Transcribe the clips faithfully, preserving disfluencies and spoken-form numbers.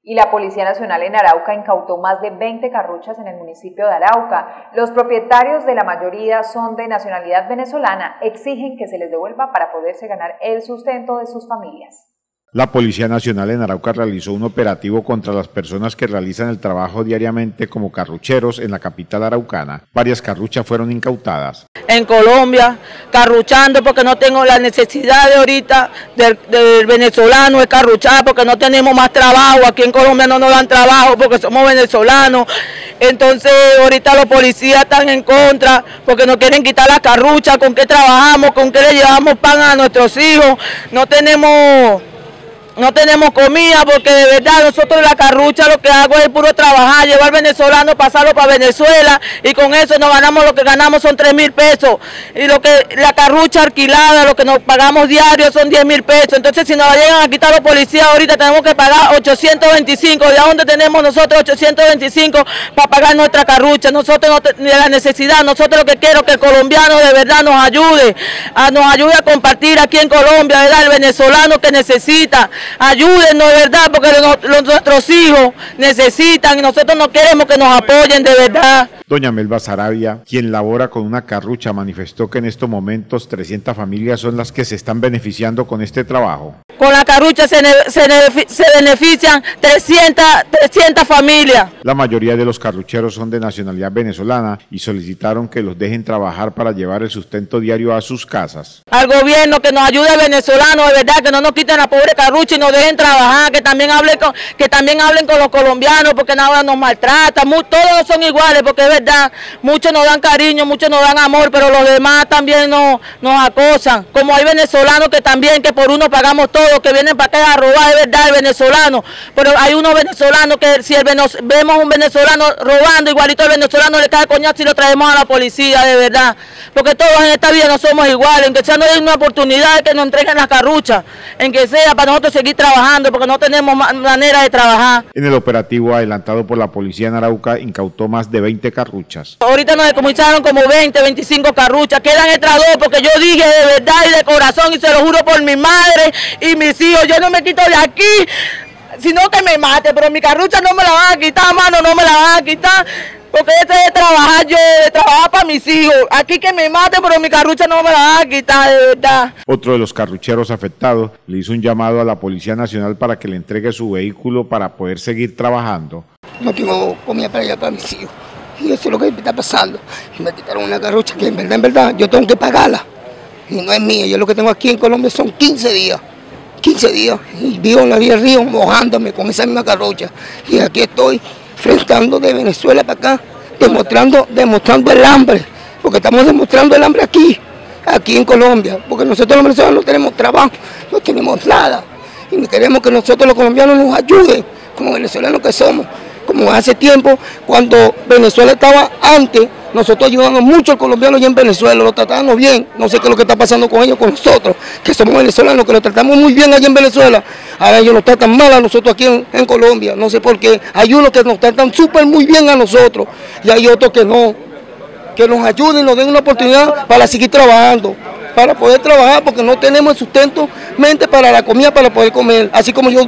Y la Policía Nacional en Arauca incautó más de veinte carruchas en el municipio de Arauca. Los propietarios, de la mayoría son de nacionalidad venezolana, exigen que se les devuelva para poderse ganar el sustento de sus familias. La Policía Nacional en Arauca realizó un operativo contra las personas que realizan el trabajo diariamente como carrucheros en la capital araucana. Varias carruchas fueron incautadas. En Colombia, carruchando porque no tengo la necesidad de ahorita del, del venezolano de carruchar porque no tenemos más trabajo. Aquí en Colombia no nos dan trabajo porque somos venezolanos. Entonces ahorita los policías están en contra porque nos quieren quitar la carrucha, con qué trabajamos, con qué le llevamos pan a nuestros hijos. No tenemos... No tenemos comida porque de verdad nosotros la carrucha lo que hago es puro trabajar, llevar venezolano, pasarlo para Venezuela y con eso nos ganamos, lo que ganamos son tres mil pesos y lo que la carrucha alquilada, lo que nos pagamos diario son diez mil pesos. Entonces si nos llegan a quitar los policías ahorita tenemos que pagar ochocientos veinticinco, ¿de dónde tenemos nosotros ochocientos veinticinco para pagar nuestra carrucha? Nosotros no tenemos la necesidad, nosotros lo que quiero es que el colombiano de verdad nos ayude, a, nos ayude a compartir aquí en Colombia, ¿verdad? El venezolano que necesita. Ayúdennos, de verdad, porque los, los, nuestros hijos necesitan y nosotros no queremos que nos apoyen, de verdad. Doña Melba Sarabia, quien labora con una carrucha, manifestó que en estos momentos trescientas familias son las que se están beneficiando con este trabajo. Con la carrucha se, se, se benefician trescientas, trescientas familias. La mayoría de los carrucheros son de nacionalidad venezolana y solicitaron que los dejen trabajar para llevar el sustento diario a sus casas. Al gobierno que nos ayude al venezolano, de verdad, que no nos quiten la pobre carrucha y nos dejen trabajar, que también hablen con, que también hablen con los colombianos porque nada nos maltratan, muy, todos son iguales porque es verdad, muchos nos dan cariño, muchos nos dan amor, pero los demás también nos, nos acosan, como hay venezolanos que también, que por uno pagamos todo, que vienen para acá a robar, es verdad, el venezolano, pero hay unos venezolanos que si el venez, vemos un venezolano robando, igualito el venezolano le cae coñazo y lo traemos a la policía, de verdad, porque todos en esta vida no somos iguales, en que sea nos den una oportunidad de que nos entreguen las carruchas, en que sea para nosotros seguir trabajando, porque no tenemos manera de trabajar. En el operativo adelantado por la policía en Arauca incautó más de veinte carruchas. Ahorita nos decomisaron como veinte, veinticinco carruchas, quedan extra dos porque yo dije de verdad y de corazón y se lo juro por mi madre y mis hijos, yo no me quito de aquí, sino que me mate, pero mi carrucha no me la van a quitar, mano, no me la van a quitar. Porque este es de trabajar yo, de trabajar para mis hijos. Aquí que me mate, pero mi carrucha no me la van a quitar, de verdad. Otro de los carrucheros afectados le hizo un llamado a la Policía Nacional para que le entregue su vehículo para poder seguir trabajando. No tengo comida para allá para mis hijos. Y eso es lo que está pasando. Me quitaron una carrucha que en verdad, en verdad, yo tengo que pagarla. Y no es mía. Yo lo que tengo aquí en Colombia son quince días. quince días. Y vivo en la vía del río mojándome con esa misma carrucha. Y aquí estoy enfrentando de Venezuela para acá, demostrando, demostrando el hambre, porque estamos demostrando el hambre aquí, aquí en Colombia, porque nosotros los venezolanos no tenemos trabajo, no tenemos nada, y queremos que nosotros los colombianos nos ayuden, como venezolanos que somos, como hace tiempo, cuando Venezuela estaba antes, nosotros ayudábamos mucho al colombiano allá en Venezuela, lo tratábamos bien, no sé qué es lo que está pasando con ellos, con nosotros, que somos venezolanos, que lo tratamos muy bien allá en Venezuela, ahora ellos nos tratan mal a nosotros aquí en, en Colombia, no sé por qué, hay unos que nos tratan súper muy bien a nosotros, y hay otros que no, que nos ayuden y nos den una oportunidad para seguir trabajando, para poder trabajar, porque no tenemos el sustento mente para la comida, para poder comer, así como yo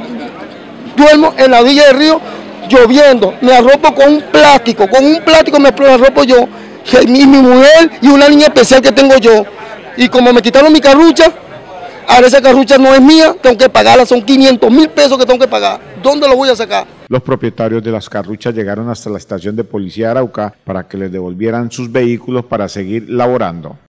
duermo en la orilla del río, lloviendo, me arropo con un plástico, con un plástico me arropo yo, mi, mi mujer y una niña especial que tengo yo. Y como me quitaron mi carrucha, ahora esa carrucha no es mía, tengo que pagarla, son quinientos mil pesos que tengo que pagar. ¿Dónde lo voy a sacar? Los propietarios de las carruchas llegaron hasta la estación de policía de Arauca para que les devolvieran sus vehículos para seguir laborando.